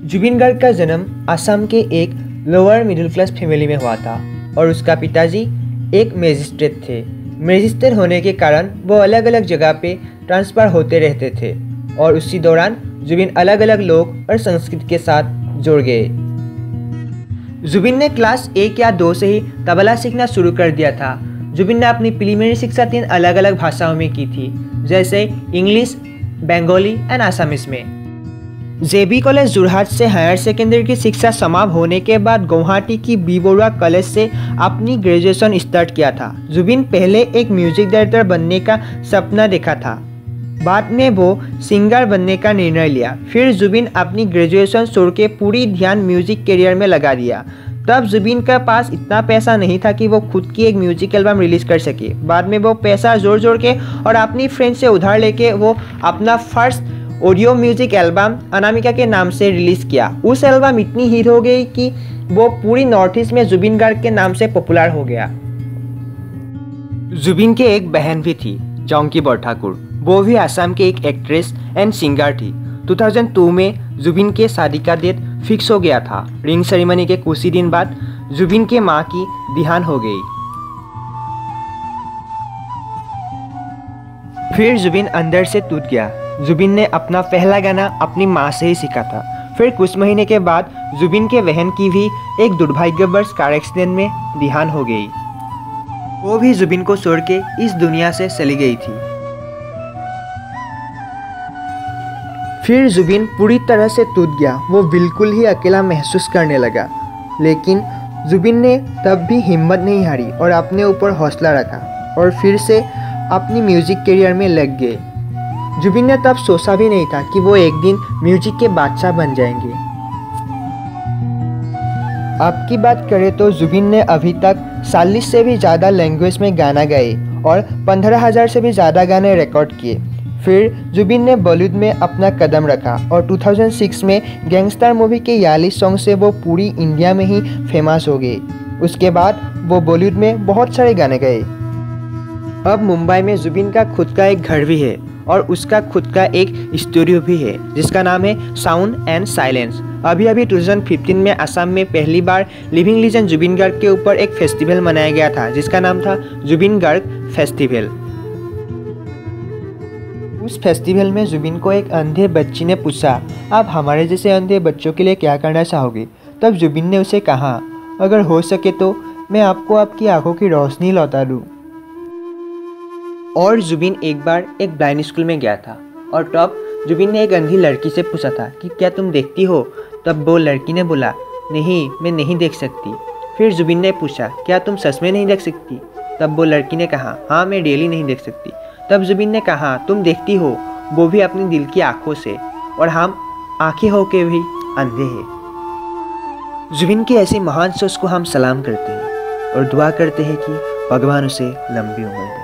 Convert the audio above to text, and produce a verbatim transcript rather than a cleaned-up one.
जुबिन गार्ग का जन्म असम के एक लोअर मिडिल क्लास फैमिली में हुआ था और उसका पिताजी एक मैजिस्ट्रेट थे। मैजिस्ट्रेट होने के कारण वो अलग अलग जगह पे ट्रांसफ़र होते रहते थे और उसी दौरान जुबिन अलग अलग लोग और संस्कृति के साथ जुड़ गए। जुबिन ने क्लास एक या दो से ही तबला सीखना शुरू कर दिया था। जुबिन ने अपनी प्रीलिमिनरी शिक्षा तीन अलग अलग भाषाओं में की थी, जैसे इंग्लिश, बंगाली एंड आसामीज में। जेबी कॉलेज जोरहाट से हायर सेकेंडरी की शिक्षा समाप्त होने के बाद गुवाहाटी की बी बरुआ कॉलेज से अपनी ग्रेजुएशन स्टार्ट किया था। जुबिन पहले एक म्यूजिक डायरेक्टर बनने का सपना देखा था, बाद में वो सिंगर बनने का निर्णय लिया। फिर जुबिन अपनी ग्रेजुएशन छोड़ के पूरी ध्यान म्यूजिक करियर में लगा दिया। तब जुबिन के पास इतना पैसा नहीं था कि वो खुद की एक म्यूजिक एल्बम रिलीज कर सके। बाद में वो पैसा जोड़ जोड़ के और अपनी फ्रेंड से उधार लेके वो अपना first audio music album Anamika के नाम से रिलीज किया। उस एल्बम इतनी हिट हो गई कि वो पूरी नॉर्थ ईस्ट में जुबिन गार्ग के नाम से पॉपुलर हो गया। जुबिन के एक बहन भी थी, जॉन्की बरठाकुर। वो भी असम के एक एक्ट्रेस एंड सिंगर थी। दो हज़ार दो में जुबिन के शादी का डेट फिक्स हो गया था। रिंग सेरेमनी के कुछ ही दिन बाद जुबिन के मां की देहांत हो गई। फिर जुबिन अंदर से टूट गया। जुबिन ने अपना पहला गाना अपनी मां से ही सीखा था। फिर कुछ महीने के बाद जुबिन के बहन की भी एक दुर्भाग्यवश कार एक्सीडेंट में देहांत हो गई। वो भी जुबिन को छोड़ के इस दुनिया से चली गई थी। फिर जुबिन पूरी तरह से टूट गया। वो बिल्कुल ही अकेला महसूस करने लगा, लेकिन जुबिन ने तब भी हिम्मत नहीं हारी और अपने ऊपर हौसला रखा और फिर से अपनी म्यूजिक करियर में लग गए। जुबिन ने तब सोचा भी नहीं था कि वो एक दिन म्यूजिक के बादशाह बन जाएंगे। अब की बात करें तो जुबिन ने अभी तक चालीस से भी ज़्यादा लैंग्वेज में गाना गाए और पंद्रह हज़ार से भी ज़्यादा गाने रिकॉर्ड किए। फिर जुबिन ने बॉलीवुड में अपना कदम रखा और दो हज़ार छह में गैंगस्टर मूवी के यालीस सॉन्ग से वो पूरी इंडिया में ही फेमस हो गए। उसके बाद वो बॉलीवुड में बहुत सारे गाने गाए। अब मुंबई में जुबिन का खुद का एक घर भी है और उसका खुद का एक स्टूडियो भी है, जिसका नाम है साउंड एंड साइलेंस। अभी अभी दो हज़ार पंद्रह में असम में पहली बार लिविंग लीजेंड जुबिन गार्ग के ऊपर एक फेस्टिवल मनाया गया था, जिसका नाम था जुबिन गार्ग फेस्टिवल। उस फेस्टिवल में जुबिन को एक अंधे बच्ची ने पूछा, आप हमारे जैसे अंधे बच्चों के लिए क्या करना चाहोगे? तब जुबिन ने उसे कहा, अगर हो सके तो मैं आपको आपकी आंखों की रोशनी लौटा दूँ। और जुबिन एक बार एक ब्लाइंड स्कूल में गया था और तब जुबिन ने एक अंधी लड़की से पूछा था कि क्या तुम देखती हो? तब वो लड़की ने बोला, नहीं, मैं नहीं देख सकती। फिर जुबिन ने पूछा, क्या तुम सच में नहीं देख सकती? तब वो लड़की ने कहा, हाँ, मैं डेली नहीं देख सकती। तब जुबिन ने कहा, तुम देखती हो, वो भी अपनी दिल की आंखों से, और हम आंखें होके भी अंधे हैं। जुबिन की ऐसी महान सोच को हम सलाम करते हैं और दुआ करते हैं कि भगवान उसे लंबी उम्र दे।